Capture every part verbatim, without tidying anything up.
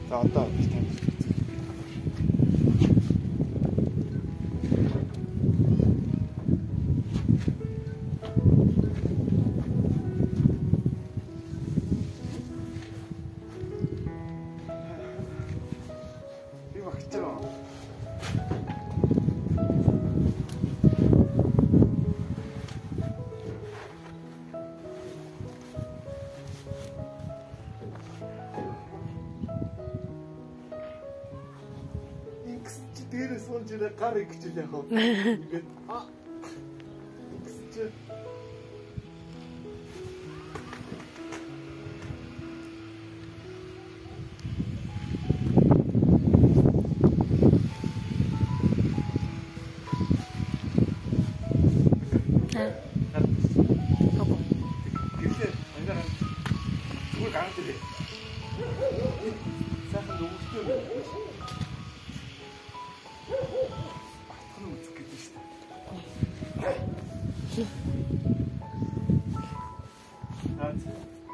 За одоо гэж тань. Би багчаа. Дээрээс сууж ирээ гар игчил яах вэ? Ингээд аа. Игсэж. Хаа. Хоо. Гэвлээ ангаараа зүгээр гараад ирээ. Сайхан өвчтөө байна. Батхан үзэх гэдэг шүү дээ. Наац.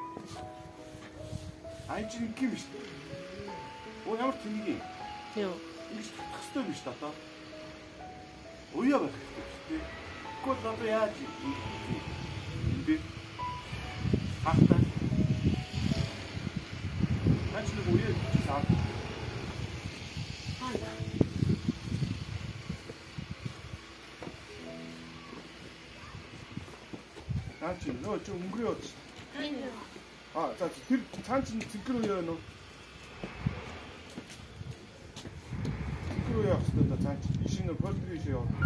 Айчин ким шүү дээ. Оо ямар тэнэг юм. Йоо. Ингэж татах хэрэгтэй юм шүү дээ одоо. Уяа байх хэрэгтэй шүү дээ. Гол одоо яаж юм бэ? Хахтаа. Наач нэг уяа гэж саад. Наач нөө чи өнгөрөө яваад шүү. Аа за тэр цаан чинь цэнхэр уяа нөө. Цэнхэр уяа хэвчээ та цаан чинь ишин нөө полдрий шиг яваад.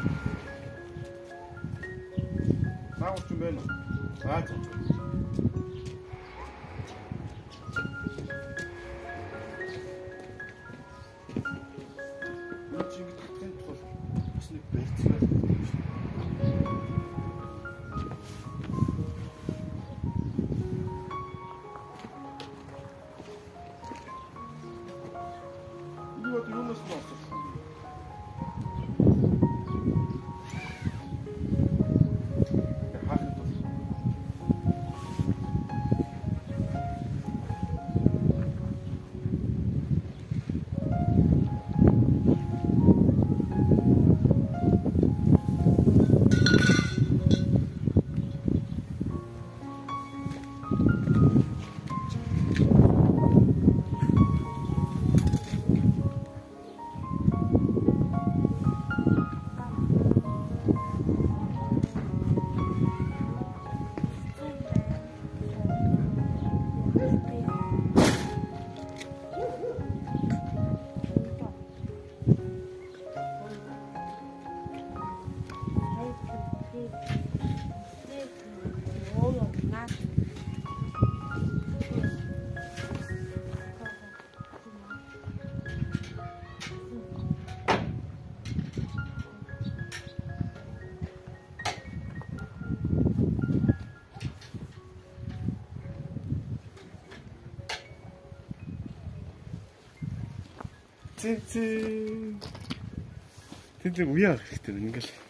Наач юм бэ нөө. Аа за. Вот и у нас носит. Цэн цэн. Тэнд уяа хэрэгтэй ингээл.